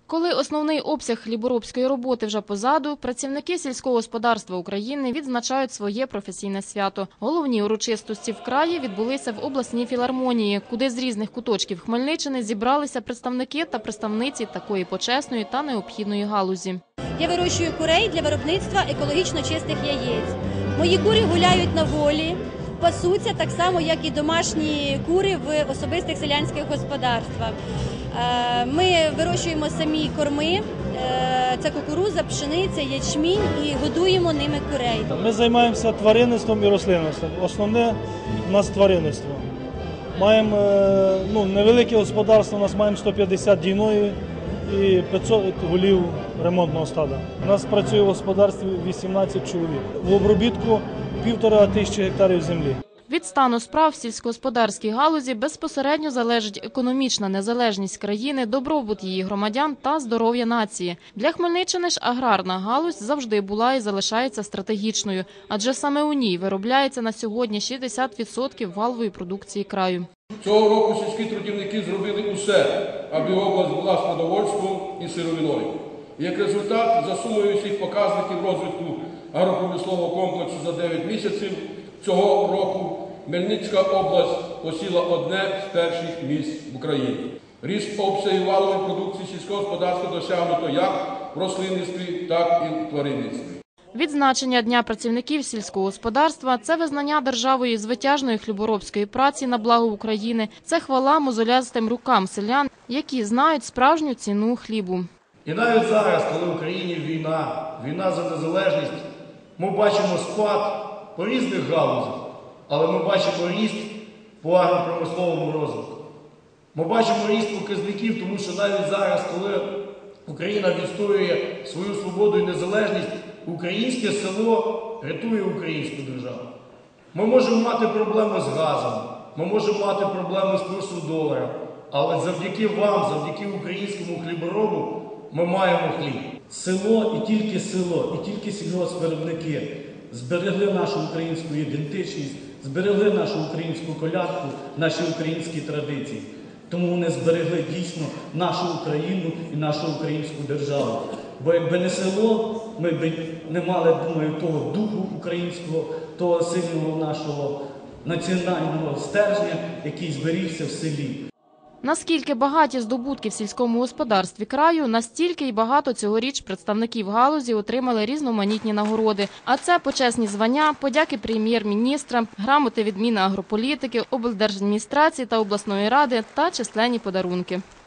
Коли основний обсяг хліборобської роботи вже позаду, працівники сільського господарства України відзначають своє професійне свято. Головні урочистості в краї відбулися в обласній філармонії, куди з різних куточків Хмельниччини зібралися представники та представниці такої почесної та необхідної галузі. Я вирощую курей для виробництва екологічно чистих яєць. Мої кури гуляють на волі, пасуться так само, як і домашні кури в особистих селянських господарствах. Ми вирощуємо самі корми, це кукурудза, пшениця, ячмінь і годуємо ними курей. Ми займаємося тваринництвом і рослинництвом. Основне у нас тваринництво. Маємо невелике господарство, у нас маємо 150 дійної і 500 голів ремонтного стада. У нас працює в господарстві 18 чоловік. В обробітку 1500 гектарів землі. Від стану справ в сільськогосподарській галузі безпосередньо залежить економічна незалежність країни, добробут її громадян та здоров'я нації. Для Хмельниччини ж аграрна галузь завжди була і залишається стратегічною, адже саме у ній виробляється на сьогодні 60% валової продукції краю. Цього року сільські трудівники зробили усе, аби область була з продовольством і сировиною. Як результат, за сумою всіх показників розвитку агропромислового комплексу за 9 місяців цього року Хмельницька область посіла одне з перших місць в Україні. Ріст обсягів валової продукції сільського господарства досягнуто як в рослинництві, так і в тваринництві. Відзначення Дня працівників сільського господарства – це визнання державою звитяжної хліборобської праці на благо України. Це хвала мозолястим рукам селян, які знають справжню ціну хлібу. І навіть зараз, коли в Україні війна за незалежність, ми бачимо спад по різних галузях, але ми бачимо ріст по агропромисловому розвитку. Ми бачимо ріст показників, тому що навіть зараз, коли Україна відстоює свою свободу і незалежність, українське село рятує українську державу. Ми можемо мати проблеми з газом, ми можемо мати проблеми з курсом долара, але завдяки вам, завдяки українському хліборобу ми маємо хліб. Село і тільки сільгоспвиробники зберегли нашу українську ідентичність, зберегли нашу українську колядку, наші українські традиції. Тому вони зберегли дійсно нашу Україну і нашу українську державу. Бо якби не село, ми б не мали, думаю, того духу українського, того сильного нашого національного стержня, який зберігся в селі. Наскільки багаті здобутки в сільському господарстві краю, настільки й багато цьогоріч представників галузі отримали різноманітні нагороди. А це почесні звання, подяки прем'єр-міністра, грамоти від Мінагрополітики, облдержадміністрації та обласної ради та численні подарунки.